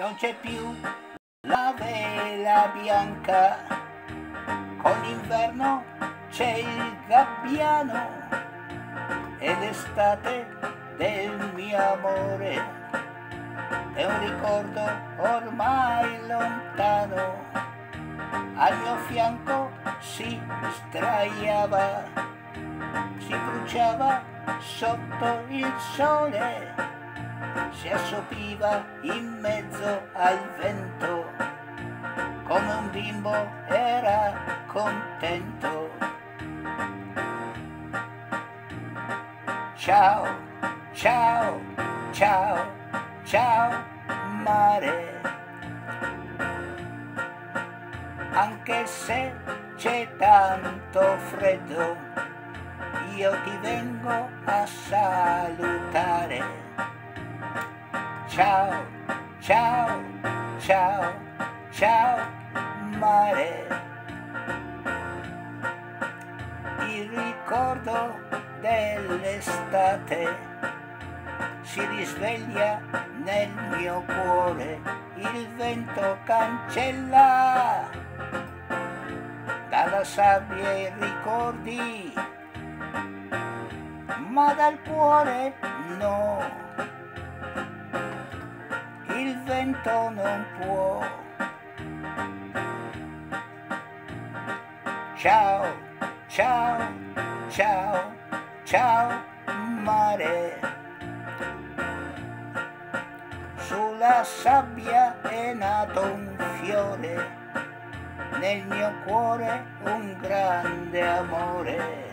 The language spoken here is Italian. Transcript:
non c'è più la vela bianca, con l'inverno c'è il gabbiano, è l'estate del mio amore, è un ricordo ormai lontano, al mio fianco si sdraiava, si bruciava sotto il sole, si assopiva in mezzo al vento, come un bimbo era contento. Ciao, ciao, ciao, ciao mare, anche se c'è tanto freddo, io ti vengo a salutare. Ciao, ciao, ciao, ciao mare. Il ricordo dell'estate si risveglia nel mio cuore, il vento cancella dalla sabbia i ricordi, ma dal cuore no, il vento non può. Ciao, ciao, ciao, ciao mare. Sulla sabbia è nato un fiore, nel mio cuore un grande amore.